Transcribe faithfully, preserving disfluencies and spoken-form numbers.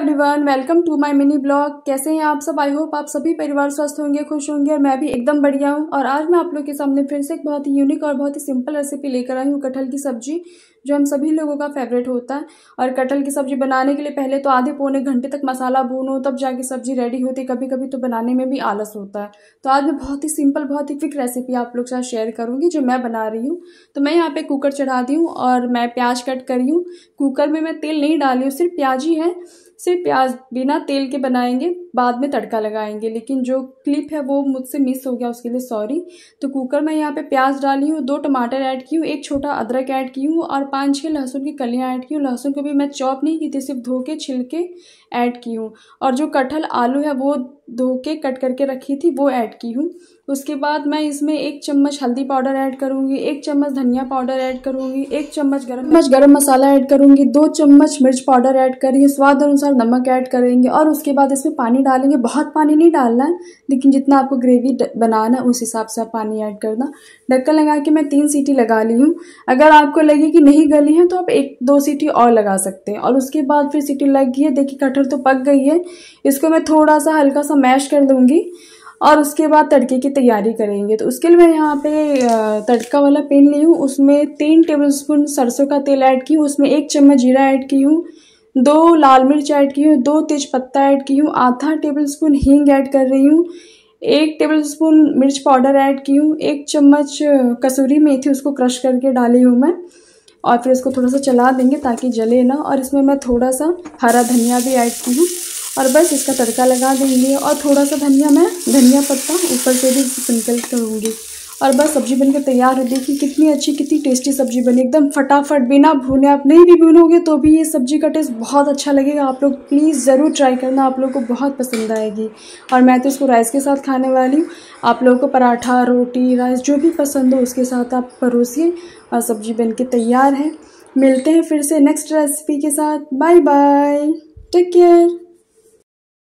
Everyone, welcome to my mini blog. कैसे हैं आप सब? आई होप आप सभी परिवार स्वस्थ होंगे, खुश होंगे और मैं भी एकदम बढ़िया हूं। और आज मैं आप लोग के सामने फिर से एक बहुत ही यूनिक और बहुत ही सिंपल रेसिपी लेकर आई हूं, कटहल की सब्जी, जो हम सभी लोगों का फेवरेट होता है। और कटहल की सब्जी बनाने के लिए पहले तो आधे पौने घंटे तक मसाला भूनो, तब जाके सब्जी रेडी होती है। कभी कभी तो बनाने में भी आलस होता है। तो आज मैं बहुत ही सिंपल, बहुत ही क्विक रेसिपी आप लोग के साथ शेयर करूंगी, जो मैं बना रही हूँ। तो मैं यहाँ पे कुकर चढ़ा दी हूँ और मैं प्याज कट करी हूँ। कुकर में मैं तेल नहीं डाली हूँ, सिर्फ प्याज ही है। सिर्फ प्याज बिना तेल के बनाएंगे, बाद में तड़का लगाएंगे। लेकिन जो क्लिप है वो मुझसे मिस हो गया, उसके लिए सॉरी। तो कुकर में यहाँ पे प्याज डाली हूँ, दो टमाटर ऐड की हूँ, एक छोटा अदरक ऐड की हूँ और पाँच छः लहसुन की कलियाँ ऐड की हूँ। लहसुन को भी मैं चॉप नहीं की थी, सिर्फ धो के छिल के ऐड की हूँ। और जो कटहल आलू है वो धो के कट करके रखी थी, वो ऐड की हूँ। उसके बाद मैं इसमें एक चम्मच हल्दी पाउडर ऐड करूँगी, एक चम्मच धनिया पाउडर ऐड करूँगी, एक चम्मच गरम चम्मच गरम मसाला ऐड करूँगी, दो चम्मच मिर्च पाउडर ऐड करेंगे, स्वाद अनुसार नमक ऐड करेंगे। और उसके बाद इसमें पानी डालेंगे। बहुत पानी नहीं डालना है, लेकिन जितना आपको ग्रेवी बनाना है उस हिसाब से आप पानी ऐड करना। ढक्कन लगा के मैं तीन सीटी लगा ली हूँ। अगर आपको लगे कि नहीं गली है तो आप एक दो सीटी और लगा सकते हैं। और उसके बाद फिर सीटी लग गई है, देखिए कटहल तो पक गई है। इसको मैं थोड़ा सा हल्का सा मैश कर दूंगी और उसके बाद तड़के की तैयारी करेंगे। तो उसके लिए मैं यहाँ पे तड़का वाला पैन ली हूँ, उसमें तीन टेबलस्पून सरसों का तेल ऐड की हूँ, उसमें एक चम्मच जीरा ऐड की हूँ, दो लाल मिर्च ऐड की हूँ, दो तेज पत्ता ऐड की हूँ, आधा टेबलस्पून हींग ऐड कर रही हूँ, एक टेबलस्पून मिर्च पाउडर ऐड की हूँ, एक चम्मच कसूरी मेथी उसको क्रश करके डाली हूँ मैं। और फिर इसको थोड़ा सा चला देंगे ताकि जले ना। और इसमें मैं थोड़ा सा हरा धनिया भी ऐड की हूँ और बस इसका तड़का लगा देंगे। और थोड़ा सा धनिया मैं धनिया पत्ता ऊपर से भी स्प्रिंकल करूँगी। और बस सब्जी बनकर तैयार है। देखिए कितनी अच्छी, कितनी टेस्टी सब्जी बनी, एकदम फटाफट, बिना भूने। आप नहीं भी भूनोगे तो भी ये सब्जी का टेस्ट बहुत अच्छा लगेगा। आप लोग प्लीज़ ज़रूर ट्राई करना, आप लोग को बहुत पसंद आएगी। और मैं तो इसको राइस के साथ खाने वाली हूँ। आप लोगों को पराठा, रोटी, राइस जो भी पसंद हो उसके साथ आप परोसिए। और सब्जी बनके तैयार है। मिलते हैं फिर से नेक्स्ट रेसिपी के साथ। Bye bye, take care.